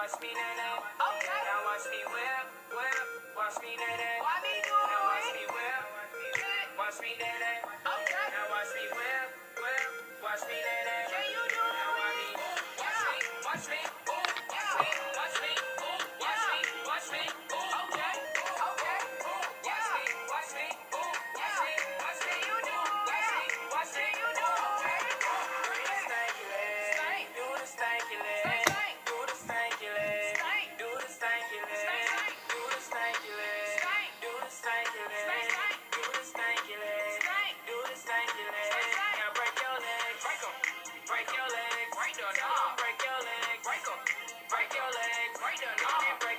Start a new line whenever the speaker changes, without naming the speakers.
watch me nay. Okay. Now watch me whip. Watch me nay. Why me do it? Now watch me whip. Watch me nay. Okay. Now watch me whip. Watch me nay. Can you do it? Now watch me. Watch me. Watch me. Watch me. Okay. Watch me. Watch me. You do it. Watch me. You do it. Okay. Do the stanky leg. Do the stanky leg. Do the stanky leg. Do the stanky leg. Do the stanky leg. Do the stanky leg. Do the stanky leg. Do the stanky leg. Now break your legs. Break them. Break your legs. Break them. Break your legs. Break them. Break your legs. Break them.